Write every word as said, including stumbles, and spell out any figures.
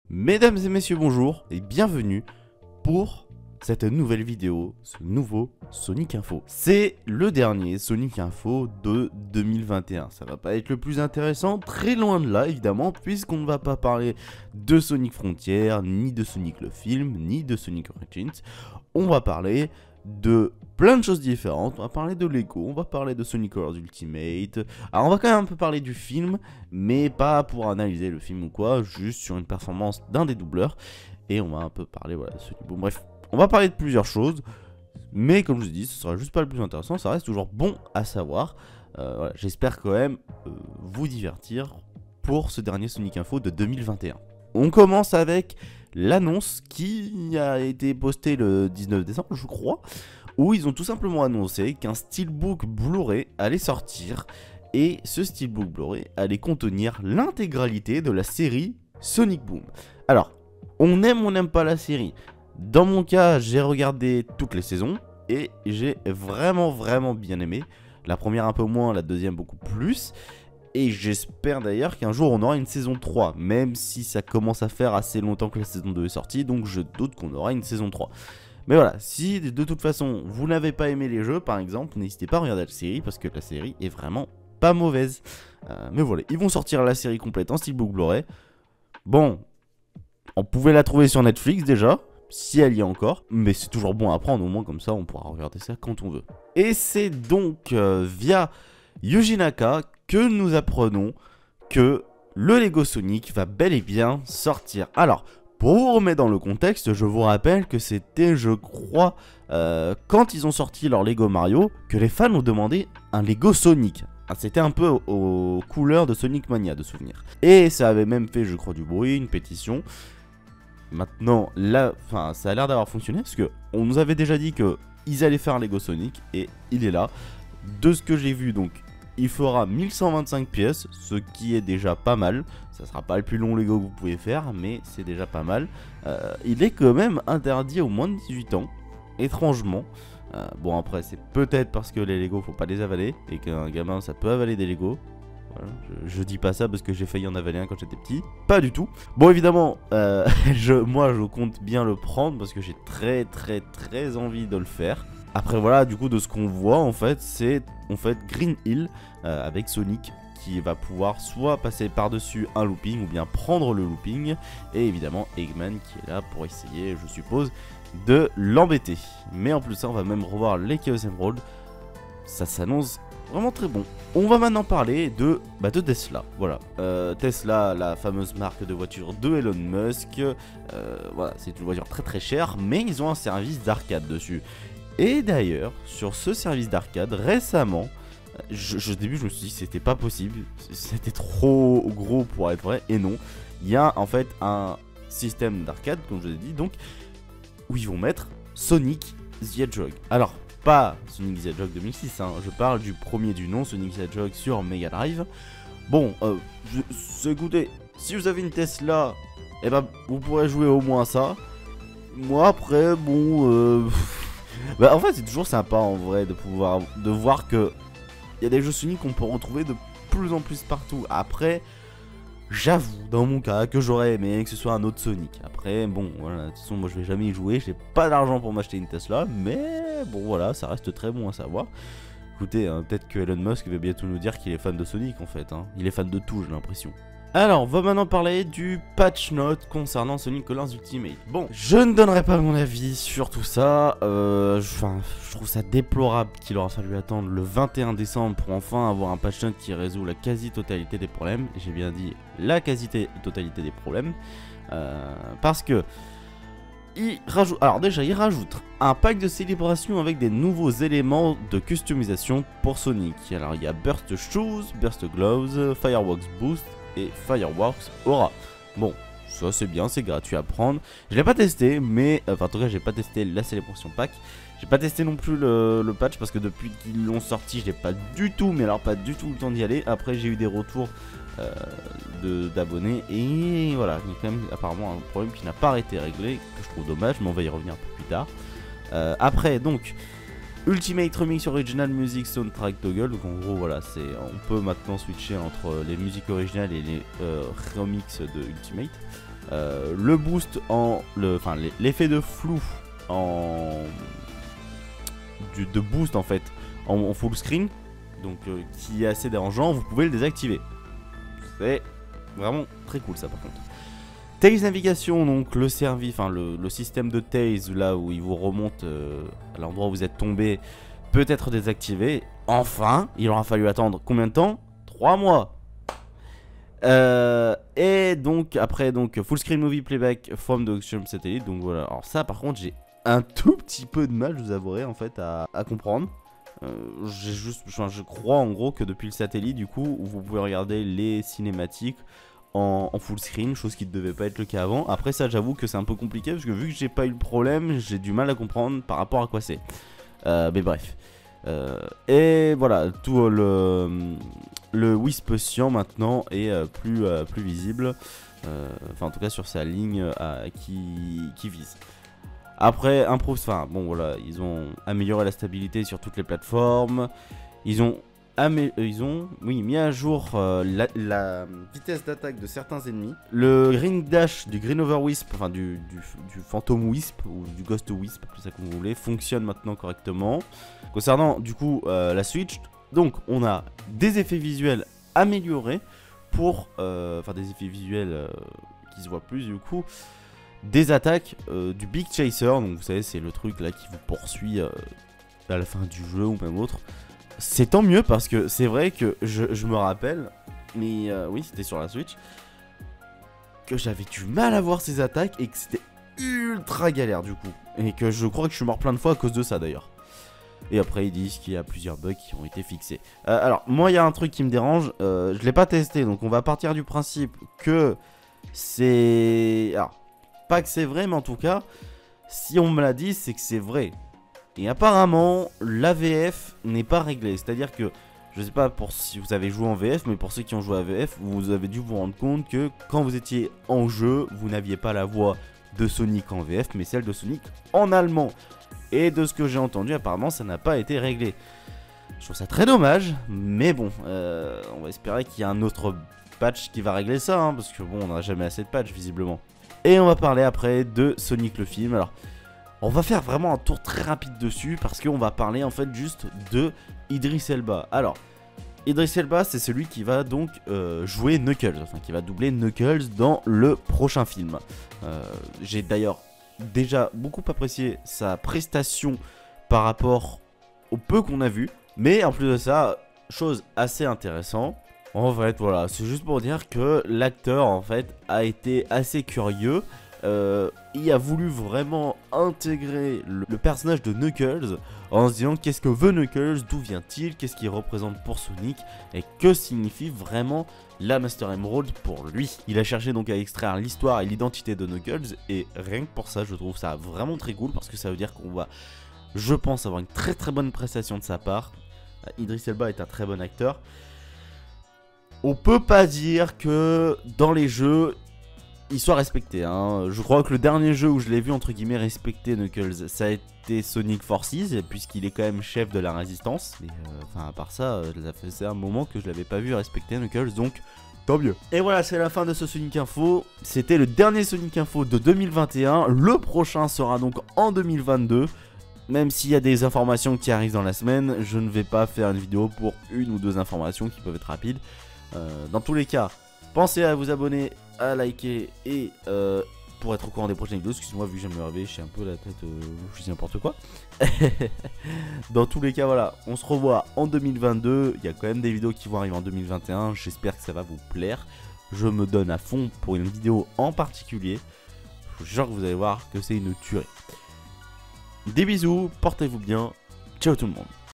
Mesdames et messieurs, bonjour et bienvenue pour cette nouvelle vidéo, ce nouveau Sonic Info. C'est le dernier Sonic Info de deux mille vingt et un. Ça va pas être le plus intéressant, très loin de là évidemment, puisqu'on ne va pas parler de Sonic Frontiers, ni de Sonic le film, ni de Sonic Origins. On va parler de plein de choses différentes, on va parler de Lego, on va parler de Sonic Colors Ultimate. Alors on va quand même un peu parler du film, mais pas pour analyser le film ou quoi, juste sur une performance d'un des doubleurs. Et on va un peu parler, voilà, de Sonic Boom. Bref, on va parler de plusieurs choses, mais comme je vous dis, ce sera juste pas le plus intéressant, ça reste toujours bon à savoir. Euh, voilà, j'espère quand même euh, vous divertir pour ce dernier Sonic Info de deux mille vingt et un. On commence avec l'annonce qui a été postée le dix-neuf décembre, je crois, où ils ont tout simplement annoncé qu'un Steelbook Blu-ray allait sortir, et ce Steelbook Blu-ray allait contenir l'intégralité de la série Sonic Boom. Alors, on aime ou on n'aime pas la série. Dans mon cas, j'ai regardé toutes les saisons, et j'ai vraiment vraiment bien aimé. La première un peu moins, la deuxième beaucoup plus. Et j'espère d'ailleurs qu'un jour on aura une saison trois, même si ça commence à faire assez longtemps que la saison deux est sortie, donc je doute qu'on aura une saison trois. Mais voilà, si de toute façon vous n'avez pas aimé les jeux par exemple, n'hésitez pas à regarder la série parce que la série est vraiment pas mauvaise. Euh, mais voilà, ils vont sortir la série complète en Steelbook Blu-ray. Bon, on pouvait la trouver sur Netflix déjà, si elle y est encore, mais c'est toujours bon à prendre, au moins comme ça on pourra regarder ça quand on veut. Et c'est donc euh, via Yuji Naka que nous apprenons que le Lego Sonic va bel et bien sortir. Alors, pour vous remettre dans le contexte, je vous rappelle que c'était, je crois, euh, quand ils ont sorti leur Lego Mario, que les fans ont demandé un Lego Sonic. C'était un peu aux couleurs de Sonic Mania, de souvenirs. Et ça avait même fait, je crois, du bruit, une pétition. Maintenant, là, enfin, ça a l'air d'avoir fonctionné, parce que on nous avait déjà dit que ils allaient faire un Lego Sonic, et il est là. De ce que j'ai vu, donc, il fera mille cent vingt-cinq pièces, ce qui est déjà pas mal. Ça sera pas le plus long Lego que vous pouvez faire, mais c'est déjà pas mal. Euh, il est quand même interdit aux moins de dix-huit ans, étrangement. Euh, bon, après, c'est peut-être parce que les Lego, faut pas les avaler, et qu'un gamin, ça peut avaler des Lego. Voilà, je, je dis pas ça parce que j'ai failli en avaler un quand j'étais petit. Pas du tout. Bon, évidemment, euh, je, moi, je compte bien le prendre parce que j'ai très, très, très envie de le faire. Après voilà, du coup de ce qu'on voit en fait, c'est en fait Green Hill euh, avec Sonic qui va pouvoir soit passer par-dessus un looping ou bien prendre le looping, et évidemment Eggman qui est là pour essayer, je suppose, de l'embêter. Mais en plus ça, on va même revoir les Chaos Emerald. Ça s'annonce vraiment très bon. On va maintenant parler de, bah, de Tesla. Voilà, euh, Tesla, la fameuse marque de voiture de Elon Musk. Euh, voilà, c'est une voiture très très chère, mais ils ont un service d'arcade dessus. Et d'ailleurs, sur ce service d'arcade, récemment, je, je, au début je me suis dit que c'était pas possible, c'était trop gros pour être vrai, et non. Il y a en fait un système d'arcade, comme je vous ai dit, donc, où ils vont mettre Sonic the Hedgehog. Alors, pas Sonic the Hedgehog deux mille six, hein, je parle du premier du nom, Sonic the Hedgehog sur Mega Drive. Bon, euh, je, écoutez, si vous avez une Tesla, eh ben, vous pourrez jouer au moins à ça. Moi après, bon... Euh, bah en fait c'est toujours sympa en vrai de pouvoir de voir que il y a des jeux Sonic qu'on peut retrouver de plus en plus partout. Après j'avoue dans mon cas que j'aurais aimé que ce soit un autre Sonic. Après bon voilà, de toute façon moi je vais jamais y jouer, j'ai pas d'argent pour m'acheter une Tesla, mais bon voilà, ça reste très bon à savoir. Écoutez, hein, peut-être que Elon Musk va bientôt nous dire qu'il est fan de Sonic en fait, hein. Il est fan de tout, j'ai l'impression. Alors, on va maintenant parler du patch note concernant Sonic Colors Ultimate. Bon, je ne donnerai pas mon avis sur tout ça. Euh, je, je trouve ça déplorable qu'il aura fallu attendre le vingt et un décembre pour enfin avoir un patch note qui résout la quasi-totalité des problèmes. J'ai bien dit la quasi-totalité des problèmes. Euh, parce que... Il rajoute, alors déjà, il rajoute un pack de célébration avec des nouveaux éléments de customisation pour Sonic. Alors, il y a Burst Shoes, Burst Gloves, Fireworks Boost et Fireworks Aura. Bon, ça c'est bien, c'est gratuit à prendre. Je l'ai pas testé, mais enfin en tout cas j'ai pas testé la célébration pack. J'ai pas testé non plus le, le patch parce que depuis qu'ils l'ont sorti, je l'ai pas du tout, mais alors pas du tout le temps d'y aller. Après j'ai eu des retours euh, d'abonnés et voilà, il y a quand même apparemment un problème qui n'a pas été réglé, que je trouve dommage, mais on va y revenir un peu plus tard. Euh, après donc Ultimate Remix Original Music Soundtrack Toggle, donc en gros voilà, c'est on peut maintenant switcher entre les musiques originales et les euh, remixes de Ultimate. euh, le boost en... le, enfin l'effet de flou en... Du, de boost en fait en, en full screen, donc euh, qui est assez dérangeant, vous pouvez le désactiver. C'est vraiment très cool ça par contre. Tails navigation, donc le servi, enfin le, le système de Tails là où il vous remonte euh, à l'endroit où vous êtes tombé peut être désactivé. Enfin, il aura fallu attendre combien de temps? trois mois. Euh, et donc après donc full screen movie playback from the Axiom Satellite. Donc voilà, alors ça par contre j'ai un tout petit peu de mal, je vous avouerai en fait à, à comprendre. Euh, j'ai juste, enfin, je crois en gros que depuis le satellite du coup où vous pouvez regarder les cinématiques en, en full screen, chose qui ne devait pas être le cas avant. Après ça j'avoue que c'est un peu compliqué parce que vu que j'ai pas eu le problème, j'ai du mal à comprendre par rapport à quoi c'est. Euh, mais bref. Euh, et voilà, tout le, le Wisp cyan maintenant est euh, plus, euh, plus visible. Euh, enfin en tout cas sur sa ligne euh, qui, qui vise. Après, improve, enfin bon voilà, ils ont amélioré la stabilité sur toutes les plateformes. Ils ont, amé ils ont oui, mis à jour euh, la, la vitesse d'attaque de certains ennemis. Le Green Dash du Green Over Wisp, enfin du, du, du Phantom Wisp ou du Ghost Wisp, plus ça comme vous voulez, fonctionne maintenant correctement. Concernant du coup euh, la Switch, donc on a des effets visuels améliorés pour, euh, enfin des effets visuels euh, qui se voient plus du coup. Des attaques euh, du Big Chaser, donc vous savez c'est le truc là qui vous poursuit euh, à la fin du jeu ou même autre. C'est tant mieux parce que c'est vrai que je, je me rappelle, mais euh, oui c'était sur la Switch, que j'avais du mal à voir ces attaques et que c'était ultra galère du coup. Et que je crois que je suis mort plein de fois à cause de ça d'ailleurs. Et après ils disent qu'il y a plusieurs bugs qui ont été fixés. Euh, alors moi il y a un truc qui me dérange, euh, je l'ai pas testé donc on va partir du principe que c'est... Alors... Pas que c'est vrai, mais en tout cas, si on me l'a dit, c'est que c'est vrai. Et apparemment, l'A V F n'est pas réglée. C'est-à-dire que, je sais pas pour si vous avez joué en V F, mais pour ceux qui ont joué à V F, vous avez dû vous rendre compte que quand vous étiez en jeu, vous n'aviez pas la voix de Sonic en V F, mais celle de Sonic en allemand. Et de ce que j'ai entendu, apparemment, ça n'a pas été réglé. Je trouve ça très dommage, mais bon, euh, on va espérer qu'il y a un autre patch qui va régler ça, hein, parce que bon, on n'a jamais assez de patch, visiblement. Et on va parler après de Sonic le film. Alors, on va faire vraiment un tour très rapide dessus parce qu'on va parler en fait juste de Idris Elba. Alors, Idris Elba, c'est celui qui va donc euh, jouer Knuckles, enfin qui va doubler Knuckles dans le prochain film. Euh, J'ai d'ailleurs déjà beaucoup apprécié sa prestation par rapport au peu qu'on a vu. Mais en plus de ça, chose assez intéressante. En fait, voilà, c'est juste pour dire que l'acteur, en fait, a été assez curieux. Euh, il a voulu vraiment intégrer le, le personnage de Knuckles en se disant qu'est-ce que veut Knuckles, d'où vient-il, qu'est-ce qu'il représente pour Sonic et que signifie vraiment la Master Emerald pour lui. Il a cherché donc à extraire l'histoire et l'identité de Knuckles et rien que pour ça, je trouve ça vraiment très cool parce que ça veut dire qu'on va, je pense, avoir une très très bonne prestation de sa part. Idris Elba est un très bon acteur. On peut pas dire que dans les jeux, il soit respecté. Hein. Je crois que le dernier jeu où je l'ai vu entre guillemets respecter Knuckles, ça a été Sonic Forces, puisqu'il est quand même chef de la résistance. Et euh, enfin, à part ça, ça faisait un moment que je l'avais pas vu respecter Knuckles, donc tant mieux. Et voilà, c'est la fin de ce Sonic Info. C'était le dernier Sonic Info de deux mille vingt et un. Le prochain sera donc en deux mille vingt-deux. Même s'il y a des informations qui arrivent dans la semaine, je ne vais pas faire une vidéo pour une ou deux informations qui peuvent être rapides. Euh, dans tous les cas, pensez à vous abonner, à liker et euh, pour être au courant des prochaines vidéos. Excusez-moi, vu que j'aime me réveiller, je suis un peu la tête, euh, je dis n'importe quoi. Dans tous les cas, voilà, on se revoit en deux mille vingt-deux. Il y a quand même des vidéos qui vont arriver en deux mille vingt et un. J'espère que ça va vous plaire. Je me donne à fond pour une vidéo en particulier. Je vous jure que vous allez voir que c'est une tuerie. Des bisous, portez-vous bien. Ciao tout le monde.